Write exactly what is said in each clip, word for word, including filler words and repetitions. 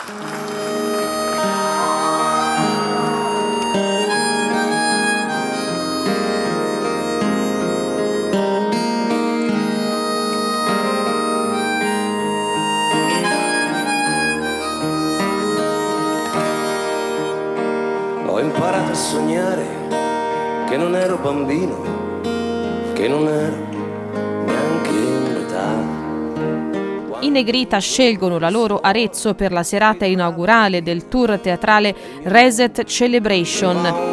Ho imparato a sognare che non ero bambino, che non ero neanche un'età. I Negrita scelgono la loro Arezzo per la serata inaugurale del tour teatrale Reset Celebration.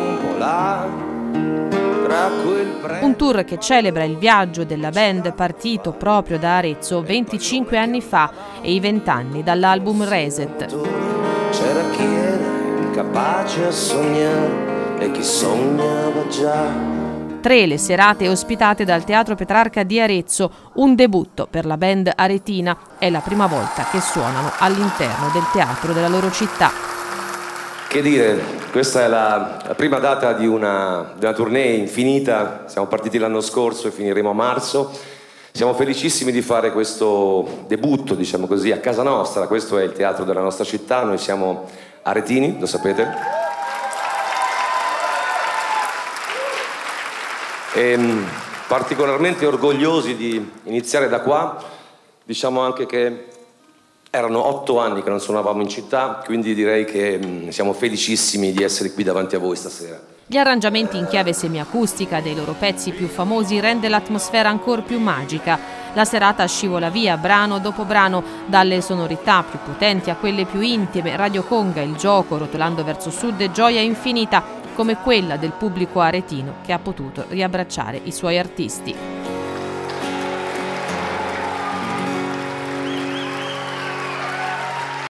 Un tour che celebra il viaggio della band partito proprio da Arezzo venticinque anni fa e i vent'anni dall'album Reset. C'era chi era incapace a sognare e chi sognava già. Tre le serate ospitate dal Teatro Petrarca di Arezzo, un debutto per la band aretina. È la prima volta che suonano all'interno del teatro della loro città. Che dire, questa è la, la prima data di una, di una tournée infinita. Siamo partiti l'anno scorso e finiremo a marzo. Siamo felicissimi di fare questo debutto, diciamo così, a casa nostra. Questo è il teatro della nostra città, noi siamo aretini, lo sapete. E, particolarmente orgogliosi di iniziare da qua. Diciamo anche che erano otto anni che non suonavamo in città, quindi direi che mh, siamo felicissimi di essere qui davanti a voi stasera. Gli arrangiamenti in chiave semiacustica dei loro pezzi più famosi rende l'atmosfera ancora più magica. La serata scivola via brano dopo brano, dalle sonorità più potenti a quelle più intime, Radio Conga, il gioco, rotolando verso sud e gioia infinita, come quella del pubblico aretino che ha potuto riabbracciare i suoi artisti.